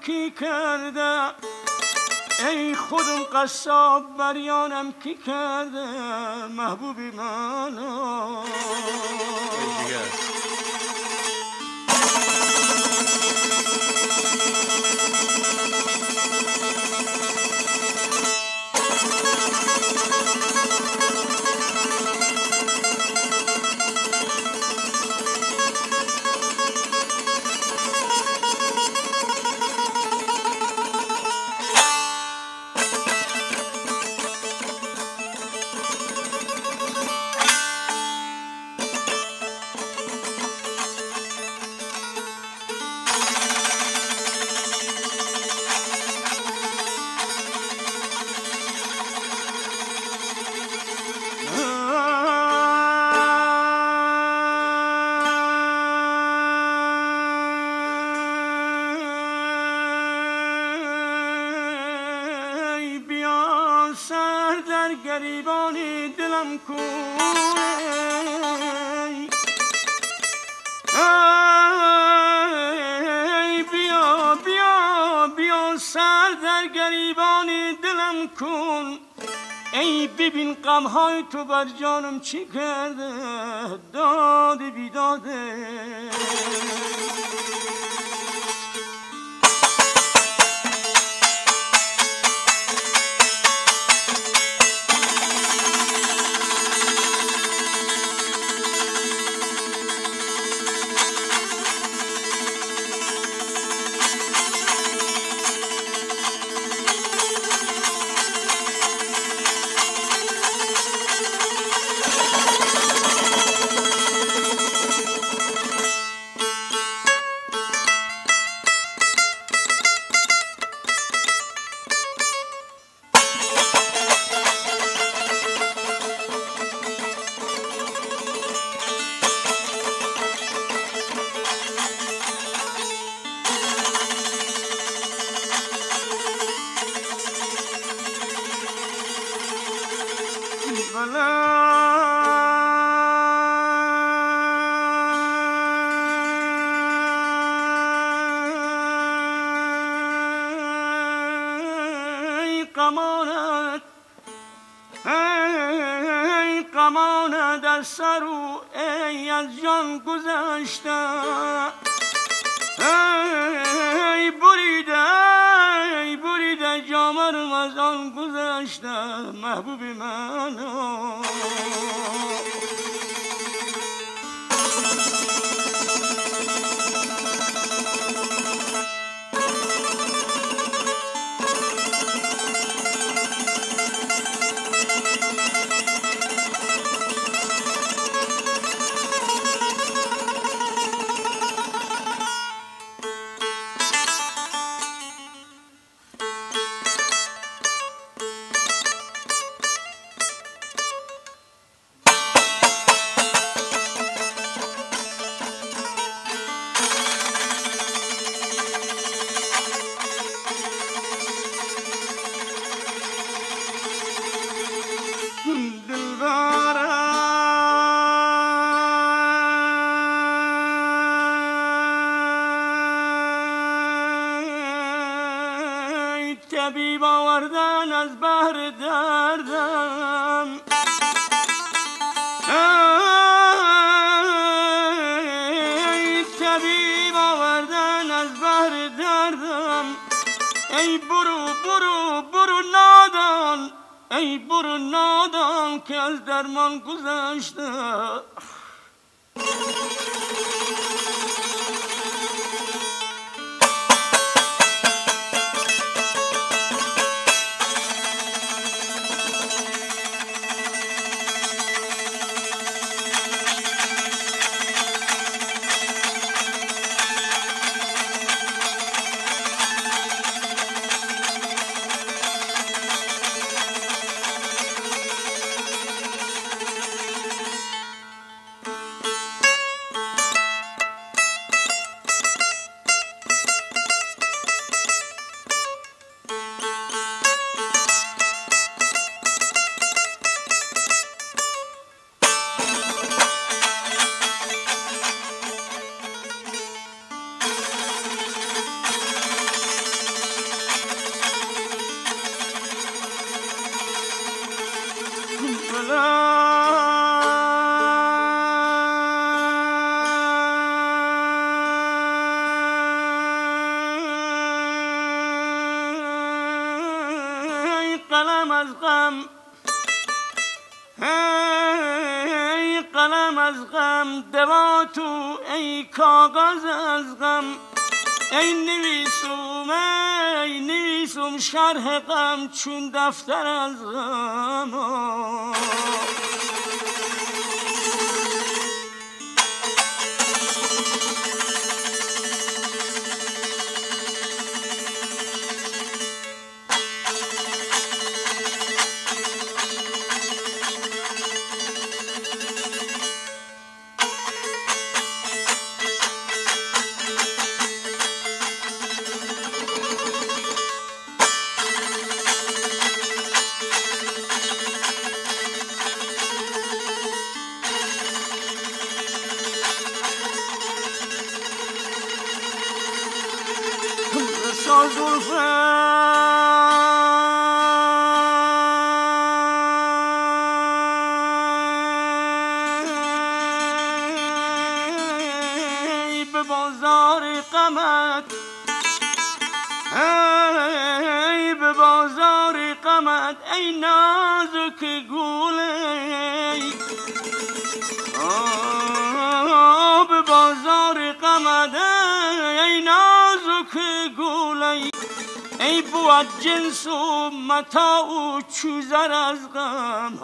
کی کرده ای خودم قصاب بریانم کی کرده محبوبی منو گریبانی دلم کو بیا بیا بیا سر در گریبانی دلم کن ای ببین غمهای تو بر جانم چی کرده داد بیداده قمانه در سرو ای از جان گذشته ای بریده جامرم از آن گذشته محبوبی منو طبیب آوردن از بحر دردم طبیب آوردن از بحر دردم ای برو نادان ای برو نادان که از درمان گذشته قلم از غم، ای قلم از غم، دوا تو ای کاغذ از غم، ای نویسم شرح غم چون دفتر از غم. به بازار غمت، ای به بازار غمت، ای نازک گوله، به بازار غمت، ای نازک گوله، ای بود جنس و متاع و چوزر از غم.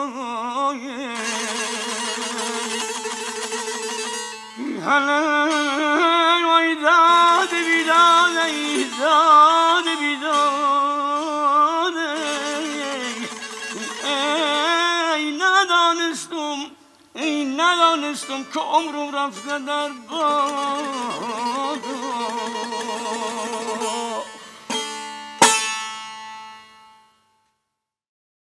ای داد بیداد، ای داد بیداد، ای ندانستم که عمرم رفته در باد.